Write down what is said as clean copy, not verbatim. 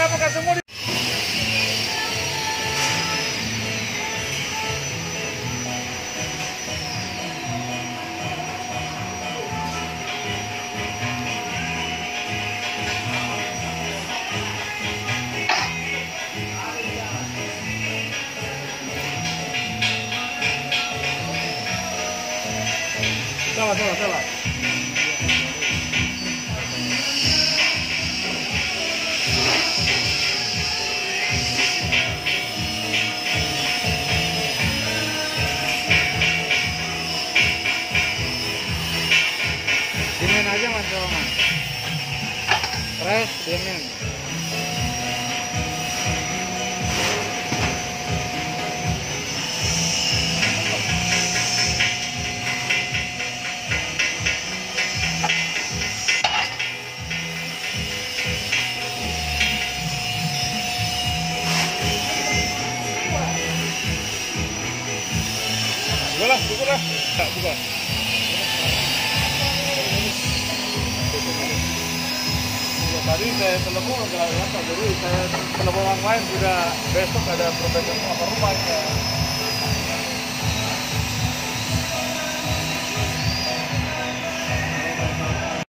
apakah semua salah. Diemin aja mas, mas. Press, diemin. Buka lah. Buka. Tadi saya telepon ke Pak, jadi saya telepon orang lain juga besok ada profesional apa rumah ya.